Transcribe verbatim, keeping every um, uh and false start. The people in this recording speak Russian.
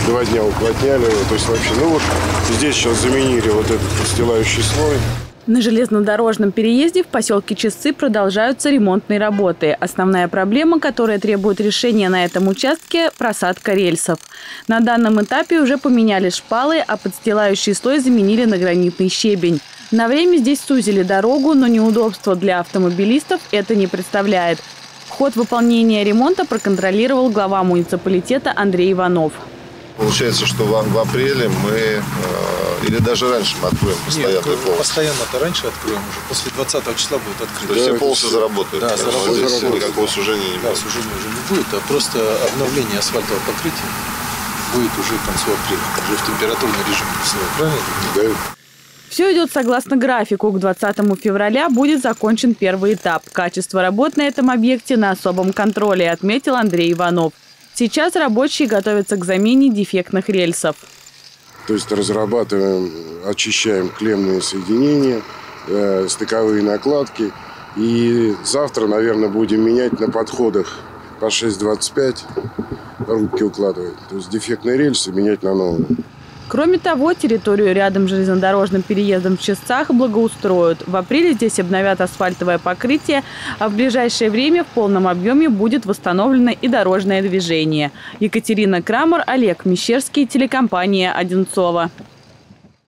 два дня уплотняли его. То есть вообще, ну вот здесь сейчас заменили вот этот устилающий слой. На железнодорожном переезде в поселке Чистцы продолжаются ремонтные работы. Основная проблема, которая требует решения на этом участке – просадка рельсов. На данном этапе уже поменяли шпалы, а подстилающий слой заменили на гранитный щебень. На время здесь сузили дорогу, но неудобства для автомобилистов это не представляет. Ход выполнения ремонта проконтролировал глава муниципалитета Андрей Иванов. Получается, что в, в апреле мы, э, или даже раньше мы откроем постоянный полос. Постоянно-то раньше откроем уже. После двадцатого числа будет открыто. То есть все полосы заработают? Да, заработают. Здесь никакого сужения не будет? Да, сужения уже не будет, а просто обновление асфальтового покрытия будет уже к концу апреля. Уже в температурном режиме. Правильно? Да. Все идет согласно графику. К двадцатому февраля будет закончен первый этап. Качество работ на этом объекте на особом контроле, отметил Андрей Иванов. Сейчас рабочие готовятся к замене дефектных рельсов. То есть разрабатываем, очищаем клеммные соединения, э, стыковые накладки. И завтра, наверное, будем менять на подходах по шесть двадцать пять, рубки укладывать. То есть дефектные рельсы менять на новые. Кроме того, территорию рядом с железнодорожным переездом в Чистцах благоустроят. В апреле здесь обновят асфальтовое покрытие, а в ближайшее время в полном объеме будет восстановлено и дорожное движение. Екатерина Крамер, Олег Мещерский, телекомпания «Одинцово».